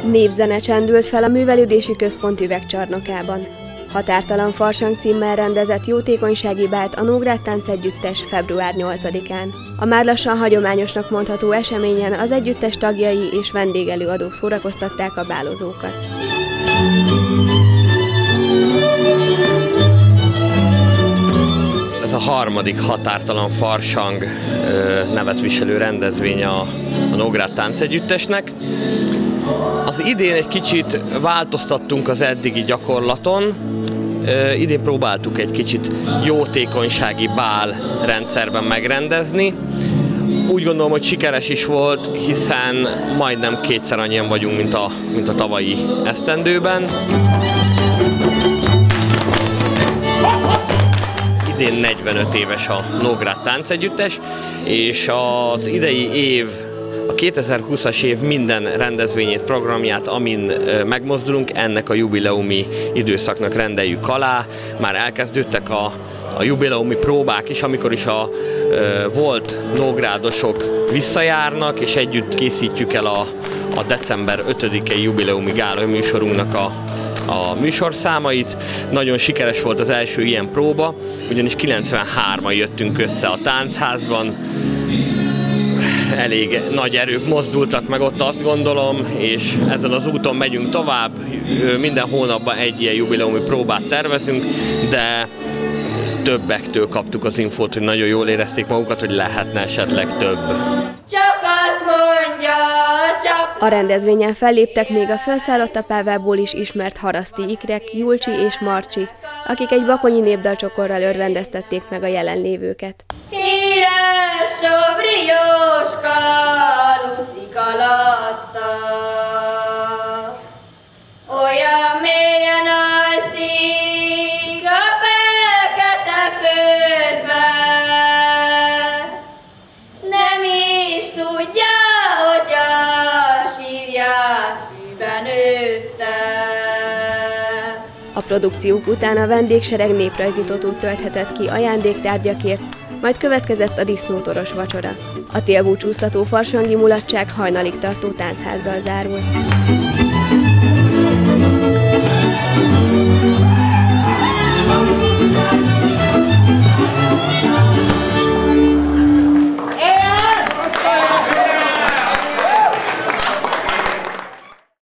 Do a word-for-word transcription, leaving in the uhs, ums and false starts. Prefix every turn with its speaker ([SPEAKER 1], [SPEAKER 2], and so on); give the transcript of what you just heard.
[SPEAKER 1] Népzene csendült fel a Művelődési Központ üvegcsarnokában. Határtalan farsang címmel rendezett jótékonysági bált a Nógrád Táncegyüttes február nyolcadikán. A már lassan hagyományosnak mondható eseményen az együttes tagjai és vendégelőadók szórakoztatták a bálozókat.
[SPEAKER 2] Ez a harmadik határtalan farsang nevet viselő rendezvény a, a Nógrád Táncegyüttesnek. Az idén egy kicsit változtattunk az eddigi gyakorlaton. Idén próbáltuk egy kicsit jótékonysági bál rendszerben megrendezni. Úgy gondolom, hogy sikeres is volt, hiszen majdnem kétszer annyian vagyunk, mint a, mint a tavalyi esztendőben. Idén negyvenöt éves a Nógrád Táncegyüttes, és az idei év, a kétezer-húszas év minden rendezvényét, programját, amin megmozdulunk, ennek a jubileumi időszaknak rendeljük alá. Már elkezdődtek a, a jubileumi próbák is, amikor is a e, volt nógrádosok visszajárnak, és együtt készítjük el a, a december ötödikei jubileumi gála műsorunknak a a műsorszámait. Nagyon sikeres volt az első ilyen próba, ugyanis kilencvenhárman jöttünk össze a táncházban. Elég nagy erők mozdultak meg ott, azt gondolom, és ezen az úton megyünk tovább. Minden hónapban egy ilyen jubileumi próbát tervezünk, de többektől kaptuk az infót, hogy nagyon jól érezték magukat, hogy lehetne esetleg több.
[SPEAKER 3] Csak azt mondja, csak...
[SPEAKER 1] A rendezvényen felléptek még a felszállotta Pávából is ismert haraszti ikrek, Julcsi és Marcsi, akik egy bakonyi népdalcsokorral örvendeztették meg a jelenlévőket.
[SPEAKER 3] Híres Sobri Jóska aluszik alatta, olyan mélyen alszik a fekete földbe, nem is tudja, hogy a sírját fűben nőtte.
[SPEAKER 1] A produkciók után a vendégsereg néprajzitotót tölthetett ki ajándéktárgyakért, majd következett a disznótoros vacsora. A télbúcsúztató farsangi mulatság hajnalig tartó táncházzal zárult.